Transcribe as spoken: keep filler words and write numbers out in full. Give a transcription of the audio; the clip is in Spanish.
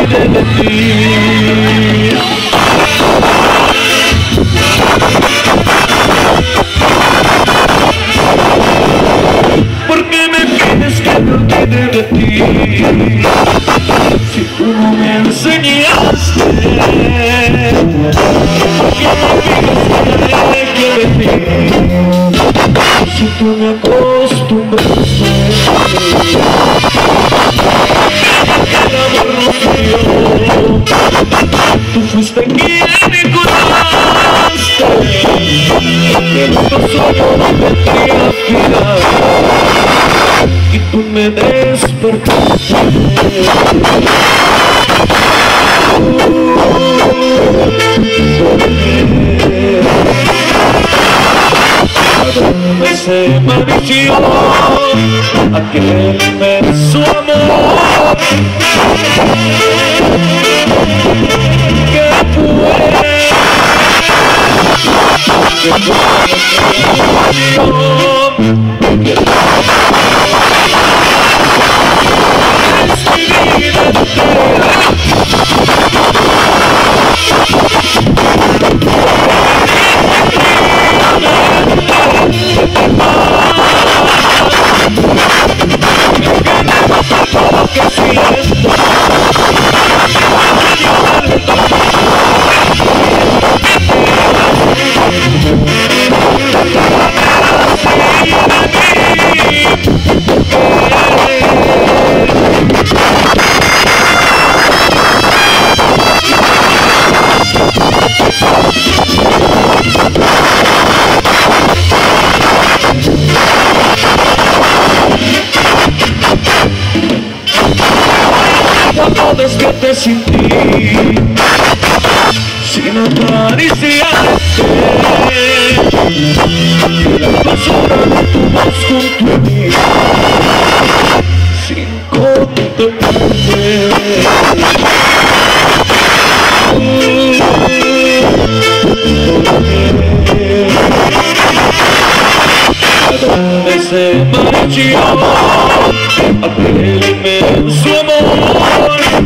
olvide de ti. ¿Por qué me pides que me olvide de ti? Si tú no me enseñaste, ¿por qué me pides que aleje de ti? Si tú me acostumbraste, el amor no dio. Tú fuiste quien me curaste, que no solo no tendría final, y tú me despertaste. ¿A dónde se marchó aquel inmenso amor? ¿Qué fue? ¿Qué desde que te sentí sin acariciarte, la dulzura de tu voz junto a mí, sin contemplarte. ¿A dónde se marchó aquel inmenso amor?